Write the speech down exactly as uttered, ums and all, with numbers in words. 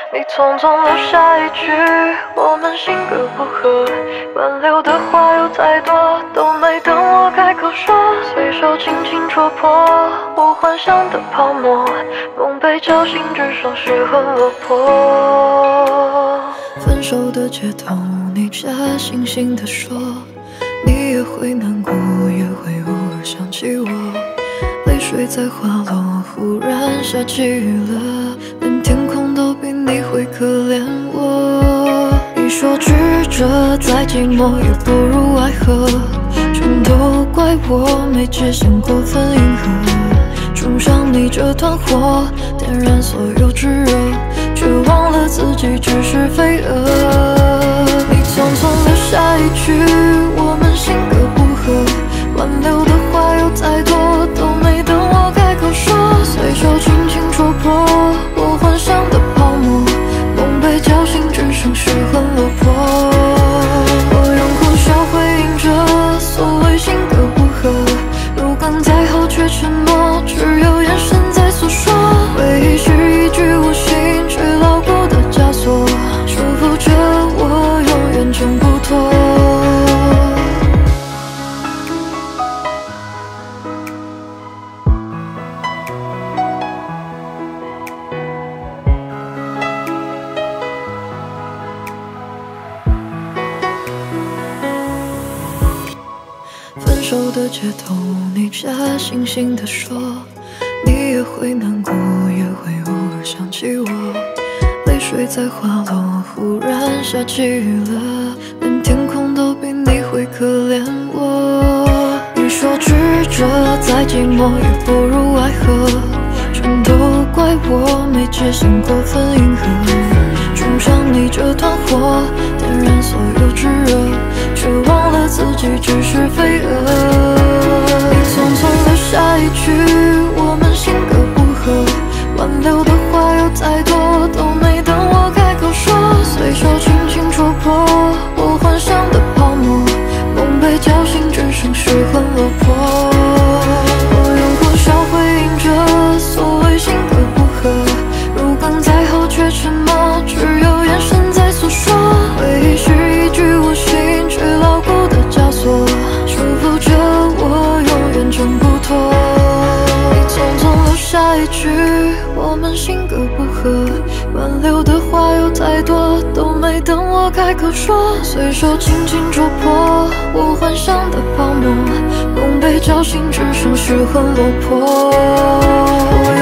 你匆匆留下一句我们性格不合，挽留的话有再多，都没等我开口说，随手轻轻戳破我幻想的泡沫，梦被叫醒，只剩失魂落魄。分手的街头，你假惺惺地说，你也会难过，也会偶尔想起我，泪水在滑落，忽然下起雨了，连天空都比你会可怜我。你说曲折再寂寞也不如爱河，全都怪我没界限过分迎合，冲上你这团火，点燃所有炙热，却忘了自己只是飞蛾。你匆匆留下一句我们性格不合，挽留的话有再多，都没等我开口说，随手轻轻戳破我幻想的泡沫，梦被叫醒，只剩失魂落魄。我用苦笑回应着所谓性格不合，如鲠在喉却沉默，只有眼神在诉说。回忆是一具无心却牢固的枷锁，束缚着我永远挣不脱。分手的街头，你假惺惺地说，你也会难过，也会偶尔想起我，泪水在滑落，忽然下起雨了，连天空都比你会可怜我。你说曲折再寂寞也不如爱河，全都怪我没界限过分迎合，冲上你这团火，点燃所有炙热，却忘了自己只是飞蛾。你匆匆留下一句我们性格不合，挽留的话有再多，都没等我开口说，随手轻轻戳破我幻想的泡沫，梦被叫醒，只剩失魂落魄。我用苦笑回应着所谓性格不合，如鲠在喉却沉默，只有眼神在诉说。回忆是一具无心却牢固的枷锁，束缚着我永远挣不脱。你匆匆留下一句我们性格不合，挽留的话有再多，都没等我开口说，随手轻轻戳破我幻想的泡沫，梦被叫醒，只剩失魂落魄。